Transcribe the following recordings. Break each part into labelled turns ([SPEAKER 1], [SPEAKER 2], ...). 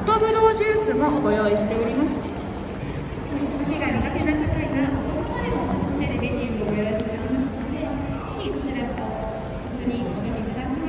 [SPEAKER 1] とぶどうジュースもご用意しております。
[SPEAKER 2] お酒が苦手な方やお子様でも楽しめるメニューもご用意しておりますので、ぜひそちらと一緒にご賞味ください。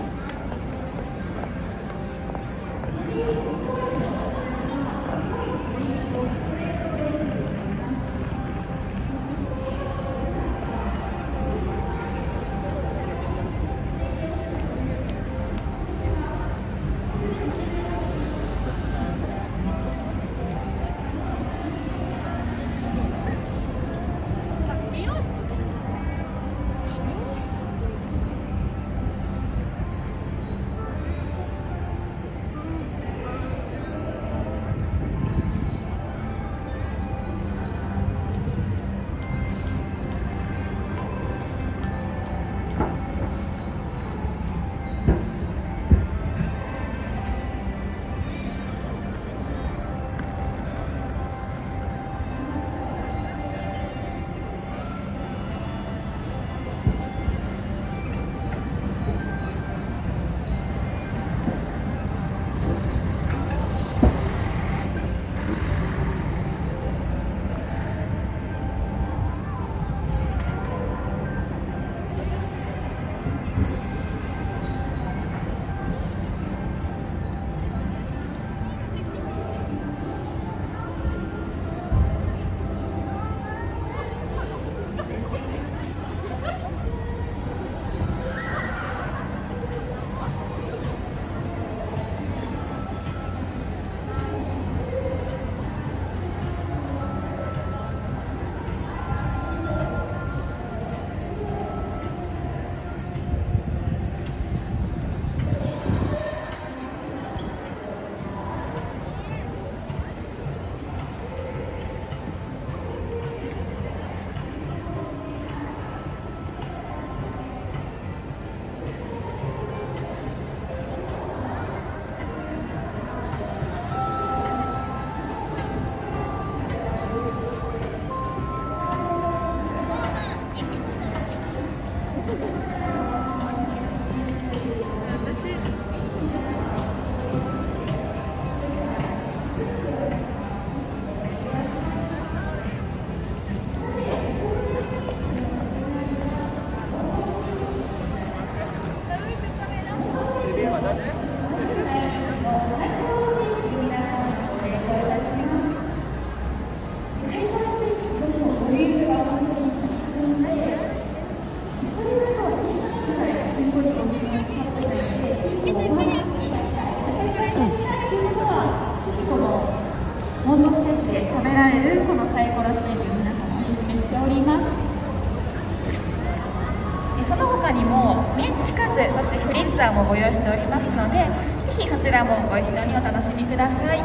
[SPEAKER 1] モンドステーキで食べられるこのサイコロステーキを皆様おすすめしております。その他にもメンチカツ、そしてフリッツァーもご用意しておりますので、ぜひそちらもご一緒にお楽しみください。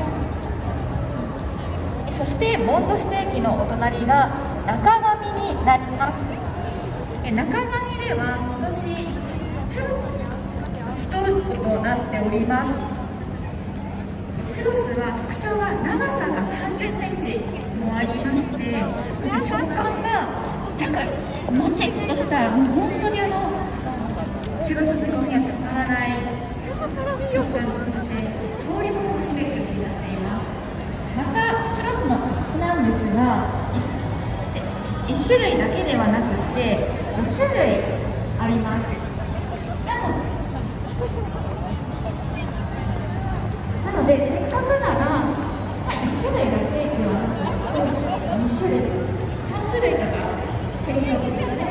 [SPEAKER 1] そしてモンドステーキのお隣が中上になります。中上では今年チュロストップとなっております。チュロスは特徴が長さが30センチもありまして、食感がザクもちっとした、もう本当にチュロス好きにはたまらない食感、そして香りも楽しめるようになっています。またチュロスのコップなんですが、1種類だけではなくて5種類あります。なのでせっかくなら、1種類だけではなくて2種類3種類とか手に取っていただ